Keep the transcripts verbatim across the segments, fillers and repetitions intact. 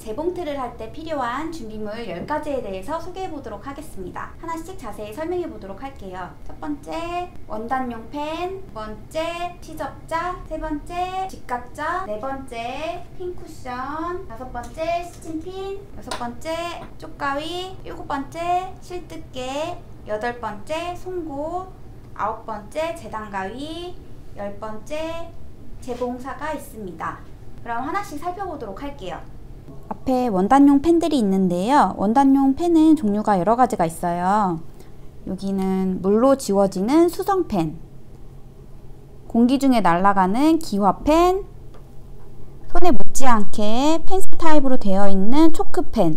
재봉틀을 할 때 필요한 준비물 열 가지에 대해서 소개해 보도록 하겠습니다. 하나씩 자세히 설명해 보도록 할게요. 첫 번째, 원단용 펜, 두 번째, 시접자, 세 번째, 직각자, 네 번째, 핀 쿠션, 다섯 번째, 스친핀, 여섯 번째, 쪽가위, 일곱 번째, 실뜨개, 여덟 번째, 송곳, 아홉 번째, 재단가위, 열 번째, 재봉사가 있습니다. 그럼 하나씩 살펴보도록 할게요. 앞에 원단용 펜들이 있는데요. 원단용 펜은 종류가 여러 가지가 있어요. 여기는 물로 지워지는 수성펜, 공기 중에 날아가는 기화펜, 손에 묻지 않게 펜슬 타입으로 되어 있는 초크펜,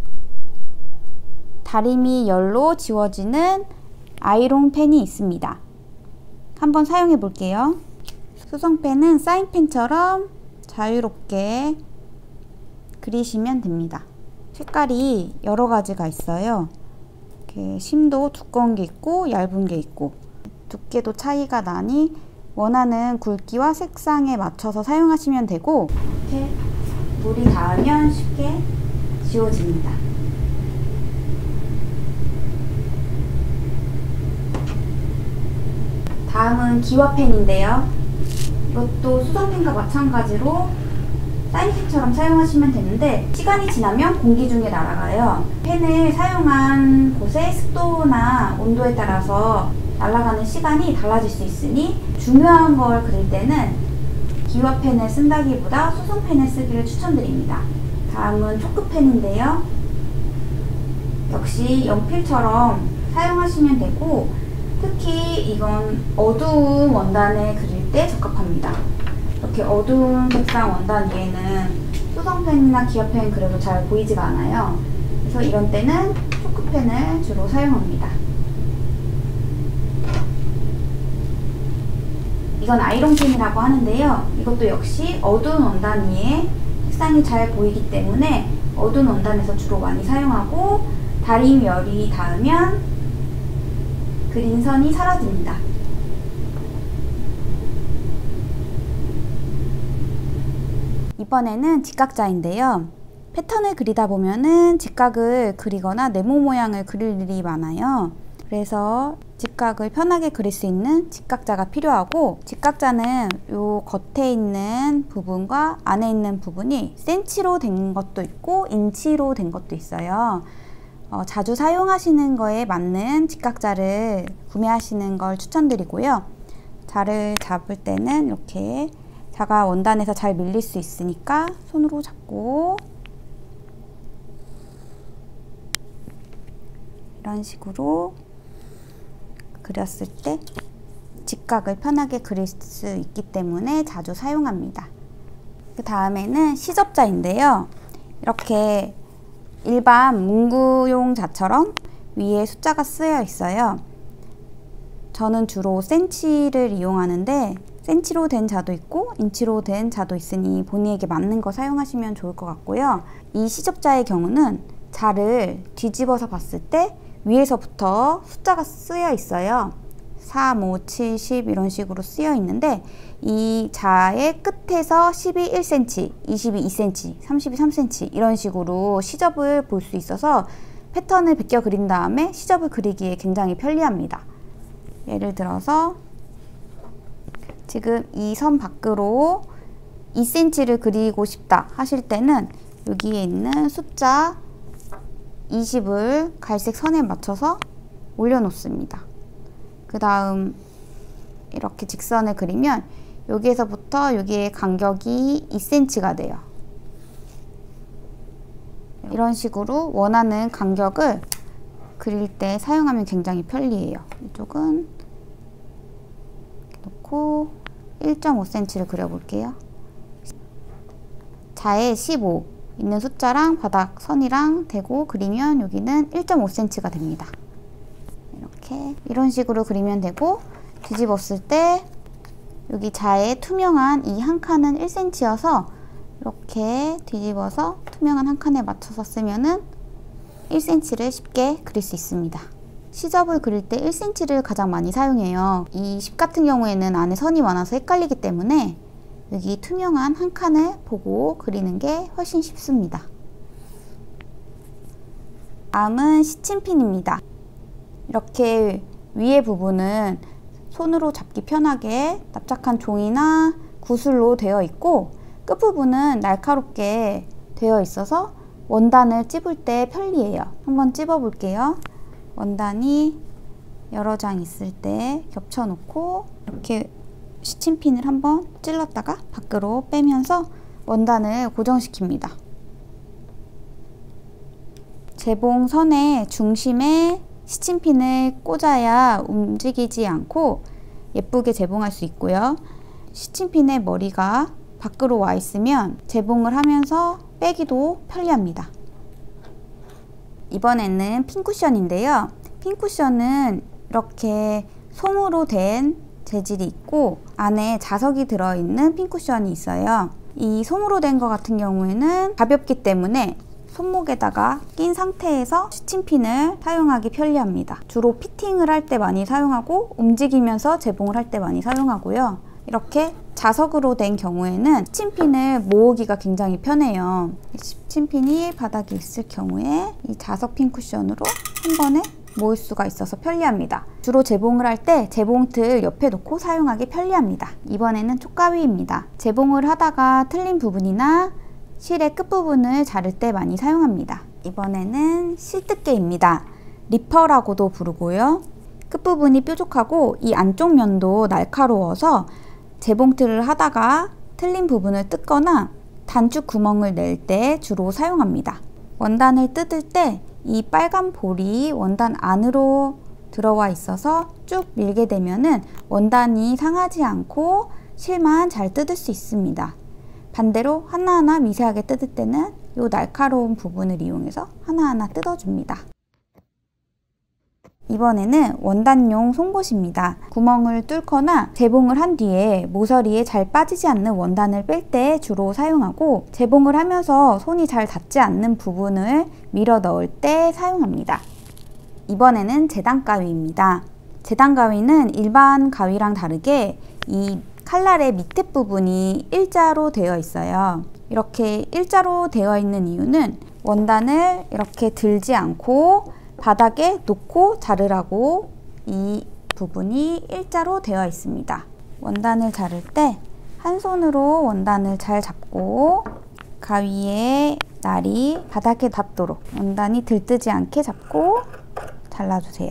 다리미 열로 지워지는 아이롱 펜이 있습니다. 한번 사용해 볼게요. 수성펜은 사인펜처럼 자유롭게 그리시면 됩니다. 색깔이 여러 가지가 있어요. 이렇게 심도 두꺼운 게 있고 얇은 게 있고 두께도 차이가 나니 원하는 굵기와 색상에 맞춰서 사용하시면 되고, 이렇게 물이 닿으면 쉽게 지워집니다. 다음은 기화펜인데요. 이것도 수성펜과 마찬가지로 사인펜처럼 사용하시면 되는데 시간이 지나면 공기 중에 날아가요. 펜을 사용한 곳의 습도나 온도에 따라서 날아가는 시간이 달라질 수 있으니 중요한 걸 그릴 때는 기화펜을 쓴다기보다 수성펜을 쓰기를 추천드립니다. 다음은 초크펜인데요. 역시 연필처럼 사용하시면 되고, 특히 이건 어두운 원단을 그릴 때 적합합니다. 이렇게 어두운 색상 원단 위에는 수성펜이나 기화펜 그려도 잘 보이지가 않아요. 그래서 이런 때는 초크펜을 주로 사용합니다. 이건 아이롱펜이라고 하는데요. 이것도 역시 어두운 원단 위에 색상이 잘 보이기 때문에 어두운 원단에서 주로 많이 사용하고, 다림 열이 닿으면 그린 선이 사라집니다. 이번에는 직각자인데요. 패턴을 그리다 보면은 직각을 그리거나 네모 모양을 그릴 일이 많아요. 그래서 직각을 편하게 그릴 수 있는 직각자가 필요하고, 직각자는 요 겉에 있는 부분과 안에 있는 부분이 센치로 된 것도 있고 인치로 된 것도 있어요. 어, 자주 사용하시는 거에 맞는 직각자를 구매하시는 걸 추천드리고요. 자를 잡을 때는 이렇게 자가 원단에서 잘 밀릴 수 있으니까 손으로 잡고 이런 식으로 그렸을 때 직각을 편하게 그릴 수 있기 때문에 자주 사용합니다. 그 다음에는 시접자인데요. 이렇게 일반 문구용 자처럼 위에 숫자가 쓰여 있어요. 저는 주로 센치를 이용하는데 센치로 된 자도 있고 인치로 된 자도 있으니 본인에게 맞는 거 사용하시면 좋을 것 같고요. 이 시접자의 경우는 자를 뒤집어서 봤을 때 위에서부터 숫자가 쓰여 있어요. 삼, 오, 칠, 십 이런 식으로 쓰여 있는데, 이 자의 끝에서 십이 일 센티미터, 이십이 이 센티미터, 삼십이 삼 센티미터 이런 식으로 시접을 볼 수 있어서 패턴을 베껴 그린 다음에 시접을 그리기에 굉장히 편리합니다. 예를 들어서 지금 이 선 밖으로 이 센티미터를 그리고 싶다 하실 때는 여기에 있는 숫자 이십을 갈색 선에 맞춰서 올려놓습니다. 그 다음 이렇게 직선을 그리면 여기에서부터 여기의 간격이 이 센티미터가 돼요. 이런 식으로 원하는 간격을 그릴 때 사용하면 굉장히 편리해요. 이쪽은 이렇게 놓고 일 점 오 센티미터를 그려볼게요. 자에 십오 있는 숫자랑 바닥 선이랑 대고 그리면 여기는 일 점 오 센티미터가 됩니다. 이렇게 이런 식으로 그리면 되고, 뒤집었을 때 여기 자에 투명한 이 한 칸은 일 센티미터여서 이렇게 뒤집어서 투명한 한 칸에 맞춰서 쓰면은 일 센티미터를 쉽게 그릴 수 있습니다. 시접을 그릴 때 일 센티미터를 가장 많이 사용해요. 이 십 같은 경우에는 안에 선이 많아서 헷갈리기 때문에 여기 투명한 한 칸을 보고 그리는 게 훨씬 쉽습니다. 다음은 시침핀입니다. 이렇게 위에 부분은 손으로 잡기 편하게 납작한 종이나 구슬로 되어 있고 끝부분은 날카롭게 되어 있어서 원단을 찝을 때 편리해요. 한번 찝어 볼게요. 원단이 여러 장 있을 때 겹쳐 놓고 이렇게 시침핀을 한번 찔렀다가 밖으로 빼면서 원단을 고정시킵니다. 재봉선의 중심에 시침핀을 꽂아야 움직이지 않고 예쁘게 재봉할 수 있고요. 시침핀의 머리가 밖으로 와 있으면 재봉을 하면서 빼기도 편리합니다. 이번에는 핀쿠션인데요. 핀쿠션은 이렇게 솜으로 된 재질이 있고 안에 자석이 들어있는 핀쿠션이 있어요. 이 솜으로 된 것 같은 경우에는 가볍기 때문에 손목에다가 낀 상태에서 시침핀을 사용하기 편리합니다. 주로 피팅을 할 때 많이 사용하고 움직이면서 재봉을 할 때 많이 사용하고요. 이렇게 자석으로 된 경우에는 시침핀을 모으기가 굉장히 편해요. 시침핀이 바닥에 있을 경우에 이 자석 핀 쿠션으로 한 번에 모을 수가 있어서 편리합니다. 주로 재봉을 할 때 재봉틀 옆에 놓고 사용하기 편리합니다. 이번에는 촉가위입니다. 재봉을 하다가 틀린 부분이나 실의 끝부분을 자를 때 많이 사용합니다. 이번에는 실뜨개입니다. 리퍼라고도 부르고요. 끝부분이 뾰족하고 이 안쪽 면도 날카로워서 재봉틀을 하다가 틀린 부분을 뜯거나 단축 구멍을 낼 때 주로 사용합니다. 원단을 뜯을 때 이 빨간 볼이 원단 안으로 들어와 있어서 쭉 밀게 되면은 원단이 상하지 않고 실만 잘 뜯을 수 있습니다. 반대로 하나하나 미세하게 뜯을 때는 이 날카로운 부분을 이용해서 하나하나 뜯어줍니다. 이번에는 원단용 송곳입니다. 구멍을 뚫거나 재봉을 한 뒤에 모서리에 잘 빠지지 않는 원단을 뺄 때 주로 사용하고 재봉을 하면서 손이 잘 닿지 않는 부분을 밀어 넣을 때 사용합니다. 이번에는 재단 가위입니다. 재단 가위는 일반 가위랑 다르게 이 칼날의 밑에 부분이 일자로 되어 있어요. 이렇게 일자로 되어 있는 이유는 원단을 이렇게 들지 않고 바닥에 놓고 자르라고 이 부분이 일자로 되어 있습니다. 원단을 자를 때 한 손으로 원단을 잘 잡고 가위의 날이 바닥에 닿도록 원단이 들뜨지 않게 잡고 잘라주세요.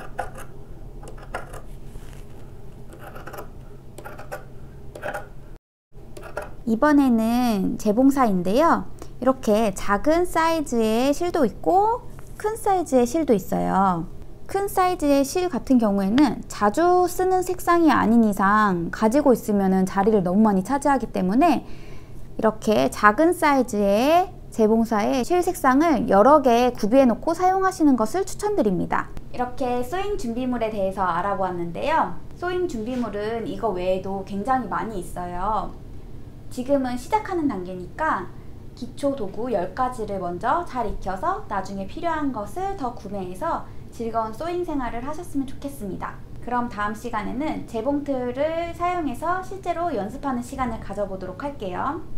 이번에는 재봉사인데요. 이렇게 작은 사이즈의 실도 있고 큰 사이즈의 실도 있어요. 큰 사이즈의 실 같은 경우에는 자주 쓰는 색상이 아닌 이상 가지고 있으면 자리를 너무 많이 차지하기 때문에 이렇게 작은 사이즈의 재봉사의 실 색상을 여러 개 구비해 놓고 사용하시는 것을 추천드립니다. 이렇게 소잉 준비물에 대해서 알아보았는데요. 소잉 준비물은 이거 외에도 굉장히 많이 있어요. 지금은 시작하는 단계니까 기초 도구 열 가지를 먼저 잘 익혀서 나중에 필요한 것을 더 구매해서 즐거운 소잉 생활을 하셨으면 좋겠습니다. 그럼 다음 시간에는 재봉틀을 사용해서 실제로 연습하는 시간을 가져보도록 할게요.